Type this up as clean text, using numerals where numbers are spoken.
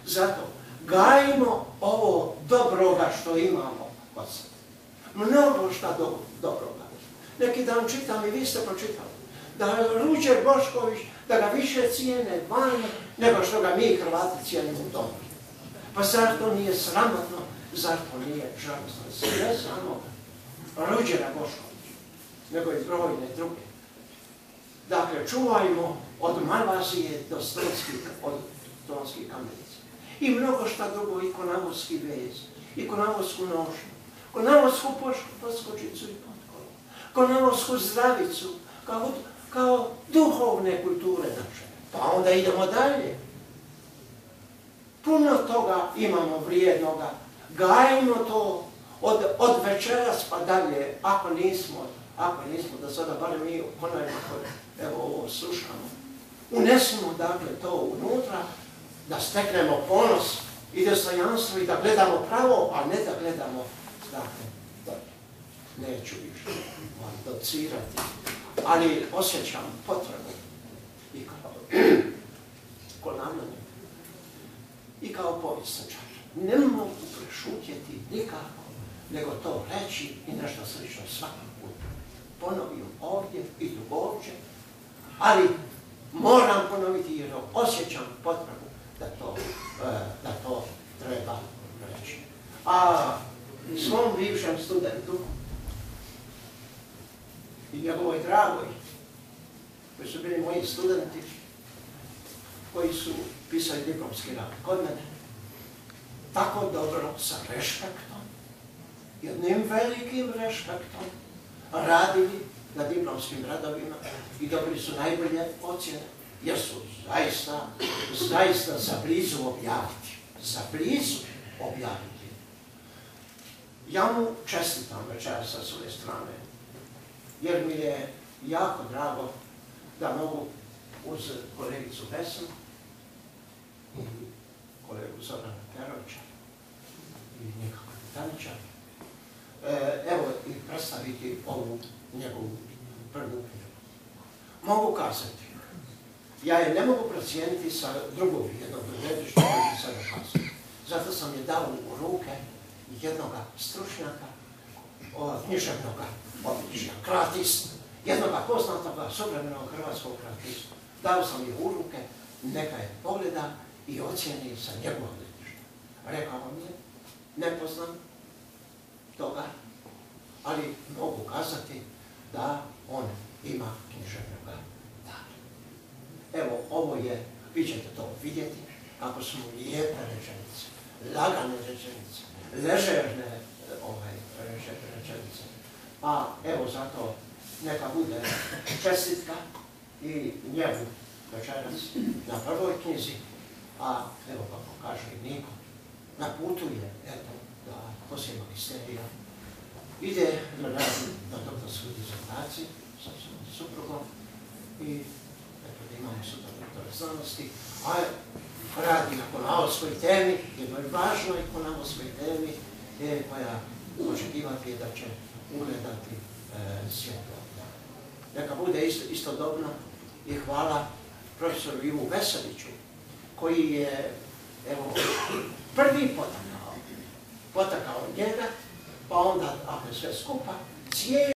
Zato gajimo ovo dobroga što imamo kod sebe. Mnogo šta dobroga. Neki dan čitam i vi ste pročitali da Ruđer Bošković, da ga više cijene vani nego što ga mi Hrvati cijenimo u domu. Pa zar to nije sramotno? Zar to nije žalostno? Ne samo Ruđera Boškovića, nego i brojne druge. Dakle, čuvajmo od Malvazije do Stonskih kamenica. I mnogo šta drugo, i konavoski vez, i konavosku nošnju, konavosku poskočicu i potkolu, konavosku zdravicu, kao duhovne kulture naše. Pa onda idemo dalje. Puno toga imamo vrijednoga. Gajimo to od večeras pa dalje, ako nismo, da sada barem mi ponavljamo koje, evo ovo slušamo. Unesimo dakle to unutra, da steknemo ponos i dostojanstvo i da gledamo pravo, a ne da gledamo, dakle, neću više vam docirati, ali osjećam potrebu i kao ponavljanje i kao povjesničar. Ne mogu prešutjeti nikako, nego to reći i nešto slično svaki put. Ponovim ovdje i drugovdje, ali moram ponoviti jer osjećam potrebu da to treba reći. A svom bivšem studentu i njegovoj dragoj, koji su bili moji studenti, koji su pisali diplomski rad kod mene, tako dobro, sa respektom, jednim velikim respektom, radili na diplomskim radovima i dobili su najbolje ocjene, jer su zaista za blizu objaviti. Ja mu čestitam večeras sa svoje strane, jer mi je jako drago da mogu uz kolegicu Vesnu i kolegu Zorana Perovića i Nika Kapitanića evo i predstaviti ovu njegovu prvu knjigu. Mogu kazati, ja je ne mogu procijeniti sa drugog jednog gledišta koji ću sada kazati. Zato sam je dao u ruke jednog stručnjaka, književnog obličja, kratista, jednog poznatog suvremenog hrvatskog kratista. Dao sam je u ruke, neka je pogleda i ocijeni sa njegovog gledišta. Rekao mi je, ne poznam toga, ali mogu kazati da on ima književnog dara. Evo, ovo je, vi ćete to vidjeti, kako su lijepe rečenice, lagane rečenice, ležerne rečenice. Pa evo zato neka bude čestitka i njemu večeras na prvoj knjizi, a evo kako kaže i Niko, na putu je, eto, da poslije magisterija ide na doktorskoj disertaciji sa suprugom i eto da imamo sutra doktora znanosti, a radi na konavoskoj temi, jednoj važnoj konavoskoj temi koja očekivati da će ugledati svjetlo. Neka bude istodobno i hvala profesoru Ivu Veseliću, koji je evo, prvi potakao njega, pa onda, ako je sve skupa, cijeli